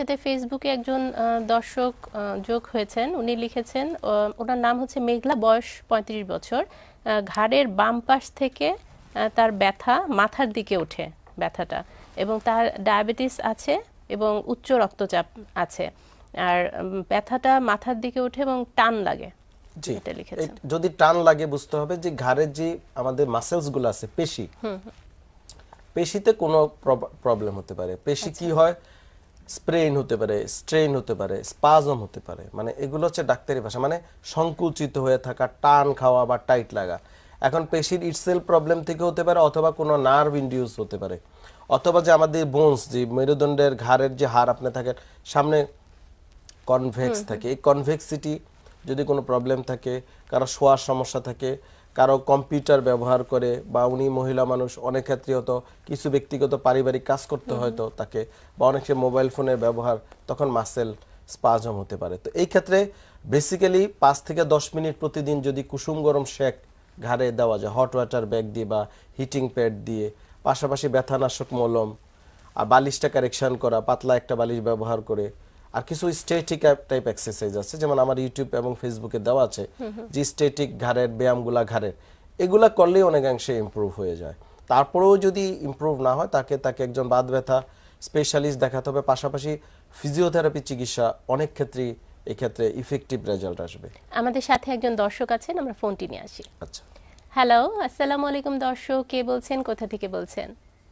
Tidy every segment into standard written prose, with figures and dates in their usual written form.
সাথে ফেসবুকে একজন দর্শক যোগ হয়েছেন, উনি লিখেছেন, ওনার নাম হচ্ছে মেঘলা, বয়স 35 বছর। ঘাড়ের বাম পাশ থেকে তার ব্যথা মাথার দিকে ওঠে ব্যথাটা, এবং তার ডায়াবেটিস আছে এবং উচ্চ রক্তচাপ আছে, আর ব্যথাটা মাথার দিকে ওঠে এবং টান লাগে। জি, যদি টান লাগে বুঝতে হবে যে ঘাড়ের যে আমাদের মাসেলস গুলো আছে, পেশি, পেশিতে কোনো প্রবলেম হতে পারে। পেশি কি হয়, স্প্রেন হতে পারে, স্ট্রেন হতে পারে, স্পাজম হতে পারে, মানে এগুলো হচ্ছে ডাক্তারি ভাষা, মানে সংকুচিত হয়ে থাকা, টান খাওয়া বা টাইট লাগা। এখন পেশির ইটসেলফ প্রবলেম থেকে হতে পারে, অথবা কোনো নার্ভ ইনডিউস হতে পারে, অথবা যে আমাদের বোনস, যে মেরুদণ্ডের ঘাড়ের যে হাড় আপনি থাকে সামনে কনভেক্স থাকে, এই কনভেক্সিটি যদি কোনো প্রবলেম থাকে, কারো শোয়ার সমস্যা থাকে, কারো কম্পিউটার ব্যবহার করে, বা উনি মহিলা মানুষ, অনেক ক্ষেত্রে হয়তো কিছু ব্যক্তিগত পারিবারিক কাজ করতে হয়তো তাকে, বা অনেক মোবাইল ফোনের ব্যবহার, তখন মাসেল স্পাজম হতে পারে। তো এই ক্ষেত্রে বেসিক্যালি 5 থেকে 10 মিনিট প্রতিদিন যদি কুসুম গরম শেক ঘাড়ে দেওয়া যায়, হট ওয়াটার ব্যাগ দিয়ে বা হিটিং প্যাড দিয়ে, পাশাপাশি ব্যথানাশক মলম, আর বালিশটা কারেকশন করা, পাতলা একটা বালিশ ব্যবহার করে, আর কিছু স্ট্যাটিক টাইপ এক্সারসাইজ আছে, যেমন আমার ইউটিউব এবং ফেসবুকে দেওয়া আছে, যে স্ট্যাটিক ঘাড়ের ব্যায়ামগুলা ঘাড়ের, এগুলা করলেই অনেকাংশে ইমপ্রুভ হয়ে যায়। তারপরেও যদি ইমপ্রুভ না হয়, তাকে একজন বাত ব্যথা স্পেশালিস্ট দেখাতে হবে। পাশাপাশি ফিজিওথেরাপি চিকিৎসা অনেক ক্ষেত্রেই এক্ষেত্রে ইফেক্টিভ রেজাল্ট আসবে। আমাদের সাথে একজন দর্শক আছেন, আমরা ফোনটি নিয়ে আসি। আচ্ছা, হ্যালো, আসসালামু আলাইকুম দর্শক, কে বলছেন, কোথা থেকে বলছেন?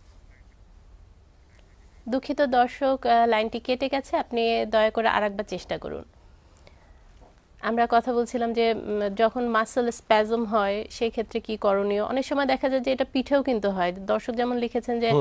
দুঃখিত দর্শক, লাইনটি কেটে গেছে, আপনি দয়া করে আরেকবার চেষ্টা করুন। আমরা কথা বলছিলাম যে যখন মাসল স্প্যাজম হয় সেই ক্ষেত্রে কি করণীয়। অনেক সময় দেখা যায় যে এটা পিঠেও কিন্তু হয়, দর্শক যেমন লিখেছেন যে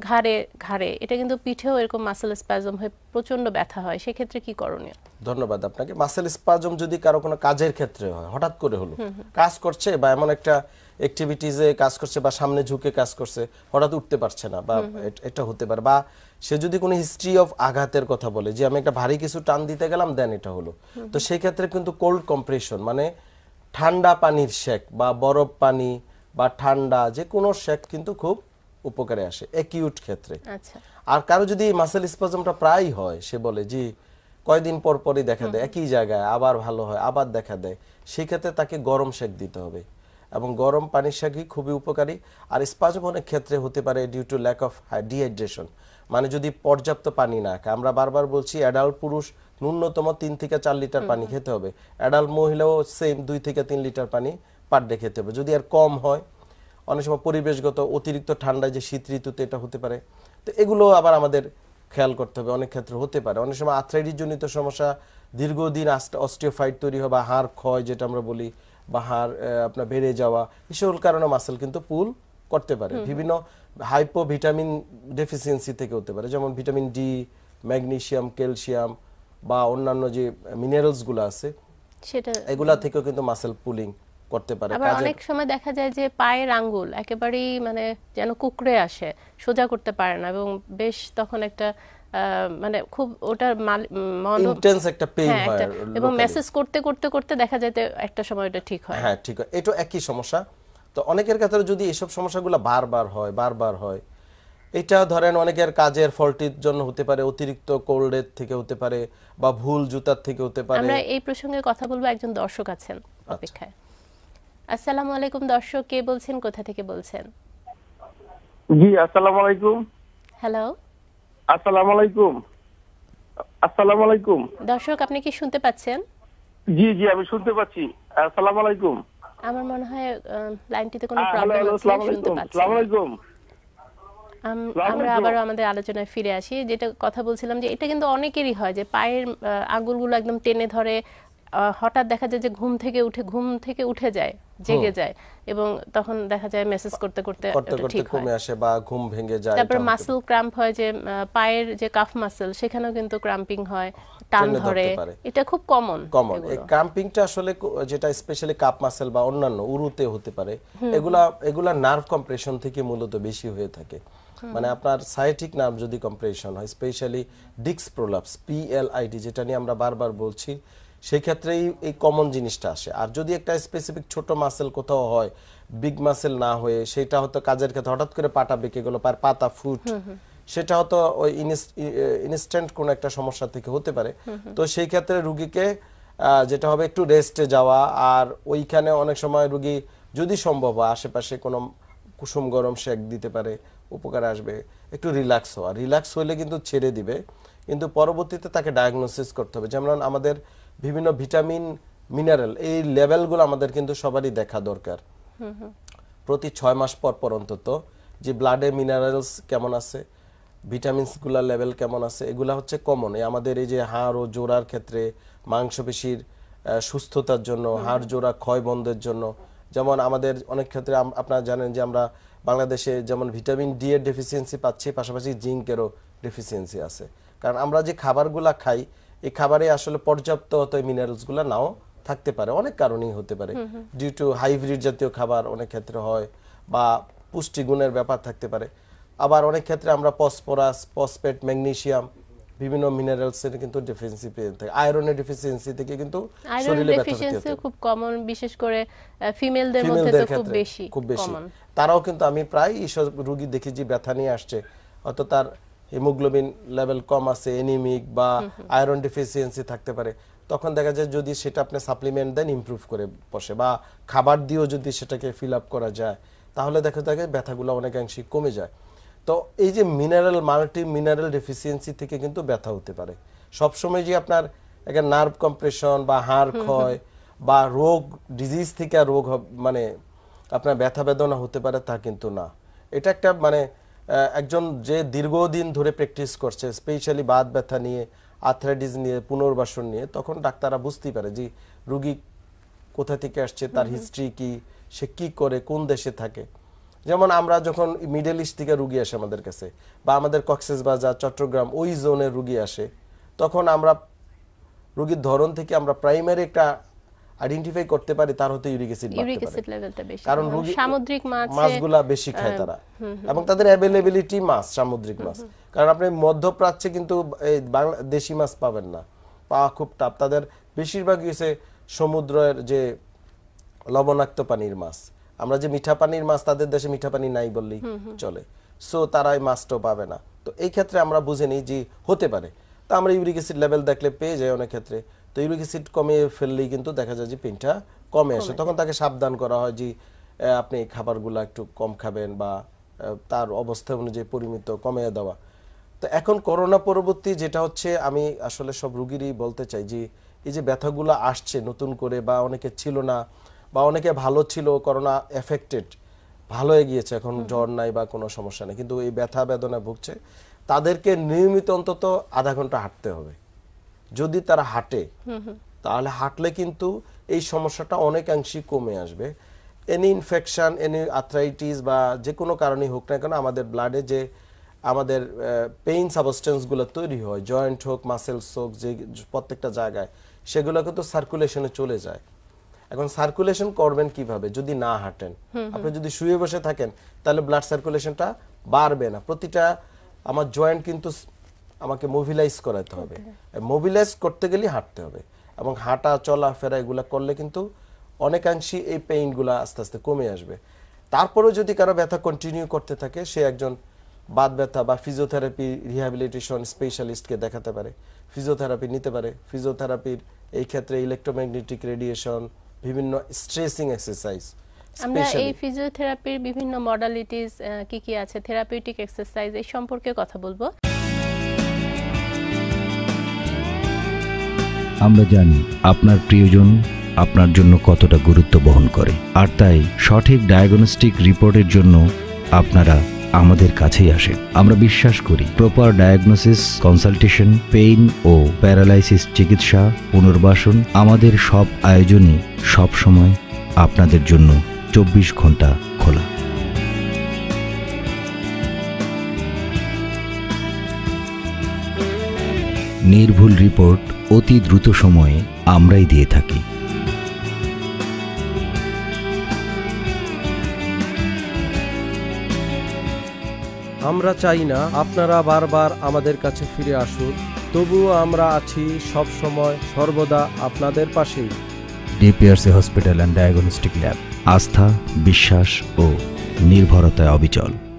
ঘাড়ে, এটা কিন্তু পিঠেও এরকম মাসল স্প্যাজম হয়ে প্রচন্ড ব্যথা হয়, সেই ক্ষেত্রে কি করণীয়? ধন্যবাদ আপনাকে। মাসেল স্পাজম যদি কারো কোনো কাজের ক্ষেত্রে হয়, হঠাৎ করে হলো, কাজ করছে বা এমন একটা অ্যাক্টিভিটিসে কাজ করছে বা সামনে ঝুঁকে কাজ করছে, হঠাৎ উঠতে পারছে না, বা এটা হতে পারে। বা সে যদি কোনো হিস্ট্রি অফ আঘাতের কথা বলে, যে আমি একটা ভারী কিছু টান দিতে গেলাম, দেন এটা হলো, তো সেই ক্ষেত্রে কিন্তু কোল্ড কম্প্রেশন, মানে ঠান্ডা পানির শেক বা বরফ পানি বা ঠান্ডা যে কোনো শেক কিন্তু খুব উপকারে আসে অ্যাকিউট ক্ষেত্রে। আচ্ছা, আর কারো যদি মাসেল স্পাজমটা প্রায় হয়, সে বলে যে কয়দিন পর পরই দেখা দেয়, একই জায়গায় আবার ভালো হয়, আবার দেখা দেয়, সেই ক্ষেত্রে তাকে গরম শেক দিতে হবে, এবং গরম পানির শেকই খুবই উপকারী। আর স্পাজম অনেক ক্ষেত্রে হতে পারে due to lack of dehydration, মানে যদি পর্যাপ্ত পানি না খায়। আমরা বারবার বলছি অ্যাডাল্ট পুরুষ ন্যূনতম 3 থেকে 4 লিটার পানি খেতে হবে, অ্যাডাল্ট মহিলাও সেম 2 থেকে 3 লিটার পানি পার ডে খেতে হবে। যদি আর কম হয়, অনেক সময় পরিবেশগত অতিরিক্ত ঠান্ডায় যে শীত ঋতুতে এটা হতে পারে, তো এগুলো আবার আমাদের খেয়াল করতে হবে। অনেক ক্ষেত্রে হতে পারে, অনেক সময় আর্থ্রাইটিস জনিত সমস্যা, দীর্ঘদিন অস্টিওফাইট তৈরি হয় বা হাড় ক্ষয় যেটা আমরা বলি, বা হাড় আপনার বেড়ে যাওয়া, এই সকল কারণে মাসেল কিন্তু পুল করতে পারে। বিভিন্ন হাইপো ভিটামিন ডেফিসিয়েন্সি থেকে হতে পারে, যেমন ভিটামিন ডি, ম্যাগনেসিয়াম, ক্যালসিয়াম, বা অন্যান্য যে মিনারেলস গুলো আছে, সেটা এগুলা থেকেও কিন্তু মাসেল পুলিং করতে পারে। আবার অনেক সময় দেখা যায় যে পায়ের আঙ্গুল একেবারেই মানে যেন কুকড়ে আসে, সোজা করতে পারে না, এবং বেশ তখন একটা মানে খুব ওটার ইন্টেন্স একটা পেইন হয়, এবং মেসেজ করতে করতে করতে দেখা যায় একটা সময় এটা ঠিক হয়। হ্যাঁ, ঠিক হয়, এটা একই সমস্যা। তো অনেকের ক্ষেত্রে যদি এসব সমস্যাগুলো বারবার হয়, এটা ধরেন অনেকের কাজের ফল্টির জন্য হতে পারে, অতিরিক্ত কোল্ডের থেকে হতে পারে, বা ভুল জুতার থেকে হতে পারে। আমরা এই প্রসঙ্গে কথা বলবো, একজন দর্শক আছেন অপেক্ষায়। আসসালামু আলাইকুম দর্শক, কে বলছেন, কোথা থেকে বলছেন? জি, আসসালামু আলাইকুম। হ্যালো, আসসালামু আলাইকুম। আসসালামু আলাইকুম দর্শক, আপনি কি শুনতে পাচ্ছেন? জি জি, আমি শুনতে পাচ্ছি। আসসালামু আলাইকুম। আমার মনে হয় লাইনটিতে কোনো প্রবলেম আছে, শুনতে পাচ্ছি। আসসালামু আলাইকুম। আমরা আবারও আমাদের আলোচনায় ফিরে আসি। যেটা কথা বলছিলাম যে এটা কিন্তু অনেকেরই হয় যে পায়ের আঙ্গুলগুলো একদম টেনে ধরে, হঠাৎ দেখা যায় যে ঘুম থেকে উঠে যায়, জেগে যায়, এবং তখন দেখা যায় মেসেজ করতে করতে ঠিক হয়, কমে আসে বা ঘুম ভেঙে যায়। তারপর মাসল ক্র্যাম্প হয়, যে পায়ের যে কাফ মাসল সেখানেও কিন্তু ক্র্যাম্পিং হয়, টান ধরে, এটা খুব কমন। এই ক্র্যাম্পিংটা আসলে যেটা স্পেশালি কাপ মাসল বা অন্যান্য উরুতে হতে পারে, এগুলা নার্ভ কম্প্রেশন থেকে মূলত বেশি হয়ে থাকে। মানে আপনার সায়াটিক নার্ভ যদি কম্প্রেশন হয়, স্পেশালি ডিস্ক প্রোলাপস, PLID, যেটা নিয়ে আমরা বারবার বলছি, সেই ক্ষেত্রেই এই কমন জিনিসটা আসে। আর যদি একটা স্পেসিফিক ছোট মাসেল কোথাও হয়, বিগ মাসেল না হয়ে, সেটা হয়তো কাজের ক্ষেত্রে হঠাৎ করে পাটা বেঁকে গেল, পায়ের পাতা ফুট, সেটা হয়তো ওই ইনস্ট্যান্ট কোনো একটা সমস্যা থেকে হতে পারে। তো সেই ক্ষেত্রে রুগীকে যেটা হবে একটু রেস্টে যাওয়া, আর ওইখানে অনেক সময় রুগী যদি সম্ভব হয় আশেপাশে কোনো কুসুম গরম শেক দিতে পারে, উপকার আসবে। একটু রিল্যাক্স হওয়া, রিল্যাক্স হলে কিন্তু ছেড়ে দিবে, কিন্তু পরবর্তীতে তাকে ডায়াগনোসিস করতে হবে। যেমন আমাদের বিভিন্ন ভিটামিন মিনারেল এই লেভেলগুলো আমাদের কিন্তু সবারই দেখা দরকার। প্রতি 6 মাস পর পর অন্তত যে ব্লাডে মিনারেলস কেমন আছে, ভিটামিনসগুলোর লেভেল কেমন আছে, এগুলা হচ্ছে কমন। আমাদের এই যে হাড় ও জোড়ার ক্ষেত্রে, মাংসপেশির সুস্থতার জন্য, হাড় জোড়া ক্ষয় বন্ধের জন্য। যেমন আমাদের অনেক ক্ষেত্রে আপনারা জানেন যে আমরা বাংলাদেশে যেমন ভিটামিন ডি এর ডেফিসিয়েন্সি পাচ্ছি, পাশাপাশি জিঙ্কেরও ডেফিসিয়েন্সি আছে। কারণ আমরা যে খাবারগুলা খাই, এই খাবারে আসলে পর্যাপ্ত মিনারেলসগুলো নাও থাকতে পারে, অনেক কারণেই হতে পারে। ডিউ টু হাইব্রিড জাতীয় খাবার অনেক ক্ষেত্রে হয়, বা পুষ্টিগুণের ব্যাপার থাকতে পারে। আবার অনেক ক্ষেত্রে আমরা ফসফরাস, ফসফেট, ম্যাগনেসিয়াম, বিভিন্ন মিনারেলসের কিন্তু ডেফিসিয়েন্সি পেয়ে থাকি। আয়রনের ডেফিসিয়েন্সি থেকে কিন্তু শরীরে ব্যথা হতে খুব কমন, বিশেষ করে ফিমেলদের মধ্যে তো খুব বেশি। তারাও কিন্তু আমি প্রায় এইসব রোগী দেখি যে ব্যথা নিয়ে আসছে, অত তার হিমোগ্লোবিন লেভেল কম আছে, এনিমিক বা আয়রন ডেফিসিয়েন্সি থাকতে পারে। তখন দেখা যায় যদি সেটা আপনি সাপ্লিমেন্ট দেন ইমপ্রুভ করে বসে, বা খাবার দিয়েও যদি সেটাকে ফিল আপ করা যায়, তাহলে দেখা যায় ব্যথাগুলো অনেকাংশে কমে যায়। তো এই যে মিনারেল, মাল্টি মিনারেল ডেফিসিয়েন্সি থেকে কিন্তু ব্যথা হতে পারে। সবসময় যে আপনার একটা নার্ভ কম্প্রেশন বা হাড় ক্ষয় বা রোগ, ডিজিজ থেকে রোগ মানে আপনার ব্যথা বেদনা হতে পারে তা কিন্তু না। এটা একটা মানে একজন যে দীর্ঘদিন ধরে প্র্যাকটিস করছে, স্পেশালি বাত ব্যথা নিয়ে, আর্থ্রাইটিস নিয়ে, পুনর্বাসন নিয়ে, তখন ডাক্তাররা বুঝতেই পারে যে রুগী কোথা থেকে আসছে, তার হিস্ট্রি কি, সে কি করে, কোন দেশে থাকে। যেমন আমরা যখন মিডল ইস্ট থেকে রুগী আসে আমাদের কাছে, বা আমাদের কক্সবাজার, চট্টগ্রাম ওই জোনের রুগী আসে, তখন আমরা রুগীর ধরন থেকে আমরা প্রাইমারি একটা আইডেন্টিফাই করতে পারি তার হতে ইউরিক অ্যাসিড লেভেলটা বেশি, কারণ রুগী সামুদ্রিক মাছগুলা বেশি খায় তারা, এবং তাদের অ্যাভেলেবিলিটি মাছ, সামুদ্রিক মাছ। কারণ আপনি মধ্যপ্রাচ্যে কিন্তু এই দেশি মাছ পাবেন না, পাওয়া খুব টাফ। তাদের বেশিরভাগই হচ্ছে সমুদ্রের যে লবণাক্ত পানির মাছ। আমরা যে মিঠা পানির মাছ, তাদের দেশে মিঠা পানি নাই বললেই চলে, সো তারা এই মাছটাও পাবে না। তো এই ক্ষেত্রে আমরা বুঝে নিই যে হতে পারে, তো আমরা ইউরিক অ্যাসিড লেভেল দেখলে পেয়ে যাই অনেক ক্ষেত্রে। তো ইউরিক অ্যাসিড কমিয়ে ফেললেই কিন্তু দেখা যায় যে পেইনটা কমে আসে। তখন তাকে সাবধান করা হয় যে আপনি খাবারগুলো একটু কম খাবেন, বা তার অবস্থা অনুযায়ী পরিমিত কমিয়ে দেওয়া। তো এখন করোনা পরবর্তী যেটা হচ্ছে, আমি আসলে সব রুগীরই বলতে চাই যে এই যে ব্যথাগুলো আসছে নতুন করে, বা অনেকে ছিল না, বা অনেকে ভালো ছিল, করোনা এফেক্টেড, ভালো হয়ে গিয়েছে, এখন জ্বর নাই বা কোনো সমস্যা নেই, কিন্তু এই ব্যথা বেদনা ভুগছে, তাদেরকে নিয়মিত অন্তত আধা ঘন্টা হাঁটতে হবে। যদি তারা হাঁটে, তাহলে হাঁটলে কিন্তু এই সমস্যাটা অনেকাংশই কমে আসবে। এনি ইনফেকশন, এনি আর্থ্রাইটিস বা যে কোনো কারণেই হোক না কেন, আমাদের ব্লাডে যে আমাদের পেইন সাবস্টেন্সগুলো তৈরি হয়, জয়েন্ট হোক, মাসেলস হোক, যে প্রত্যেকটা জায়গায়, সেগুলো কিন্তু সার্কুলেশনে চলে যায়। এখন সার্কুলেশন করবেন কিভাবে যদি না হাঁটেন? আপনি যদি শুয়ে বসে থাকেন, তাহলে ব্লাড সার্কুলেশনটা বাড়বে না। প্রতিটা আমার জয়েন্ট কিন্তু আমাকে মোবিলাইজ করাতে হবে, মোবিলাইজ করতে গেলে হাঁটতে হবে, এবং হাঁটা চলা ফেরা এগুলা করলে কিন্তু অনেকাংশই এই পেইনগুলো আস্তে আস্তে কমে আসবে। তারপরেও যদি কারো ব্যথা কন্টিনিউ করতে থাকে, সে একজন বাত ব্যথা বা ফিজিওথেরাপি রিহ্যাবিলিটেশন স্পেশালিস্টকে দেখাতে পারে, ফিজিওথেরাপি নিতে পারে। ফিজিওথেরাপির এই ক্ষেত্রে ইলেকট্রোম্যাগনেটিক রেডিয়েশন, বিভিন্ন স্ট্রেচিং এক্সারসাইজ। আমরা এই ফিজিওথেরাপির বিভিন্ন মডালিটিস কি কি আছে, থেরাপিউটিক এক্সারসাইজ, এই সম্পর্কে কথা বলবো। আমরা জানি আপনার প্রিয়জন আপনার জন্য কতটা গুরুত্ব বহন করে, আর তাই সঠিক ডায়াগনস্টিক রিপোর্টের জন্য আপনারা আমাদের কাছেই আসেন। আমরা বিশ্বাস করি প্রপার ডায়াগনোসিস, কনসালটেশন, পেইন ও প্যারালাইসিস চিকিৎসা, পুনর্বাসন, আমাদের সব আয়োজনই সব সময় আপনাদের জন্য 24 ঘন্টা খোলা। নির্ভুল রিপোর্ট অতি দ্রুত সময়ে আমরাই দিয়ে থাকি। আমরা চাই না আপনারা বারবার আমাদের কাছে ফিরে আসুন, তবুও আমরা আছি সব সময় সর্বদা আপনাদের পাশেই। DPRC hospital and diagnostic lab, আস্থা, বিশ্বাস ও নির্ভরতায় অবিচল।